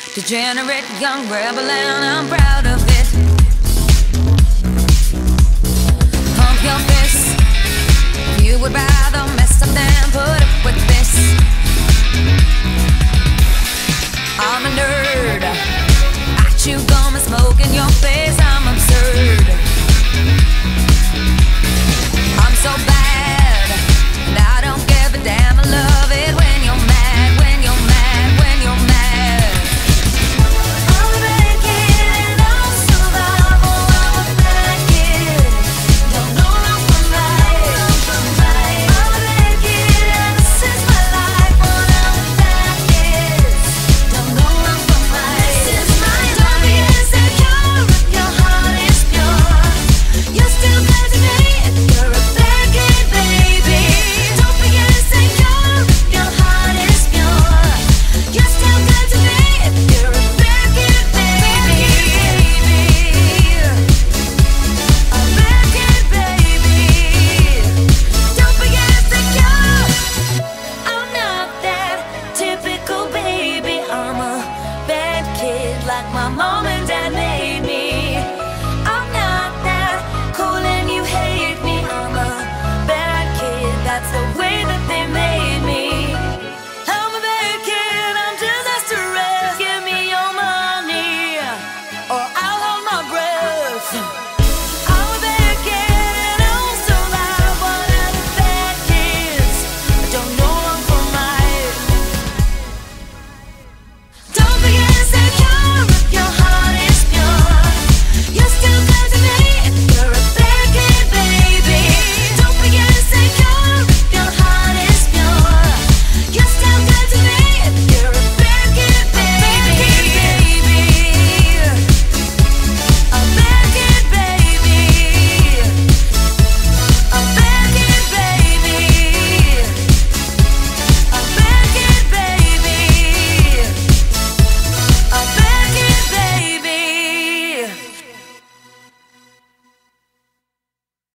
Degenerate young rebel and I'm proud of it. Pump your fists. You would rather mess up than put up with this. I'm a nerd. I chew gum and smoke in your face. I'm absurd. I'm so bad, and I don't give a damn. I love it when you're mad, when you're mad, when you're mad. I'm a bad kid and I'll survive. Oh, I'm a bad kid. Don't know wrong from right. I'm a bad kid and this is my life. What I'm a bad kid. Don't know wrong from right. This is my life. Don't be insecure if your heart is pure. You're still good to me if you're a bad kid, baby. Don't be insecure if your heart is pure. You're still good to me if you're a bad kid, baby. A bad kid, baby. Don't be insecure. I'm not that typical baby. I'm a bad kid like my mom and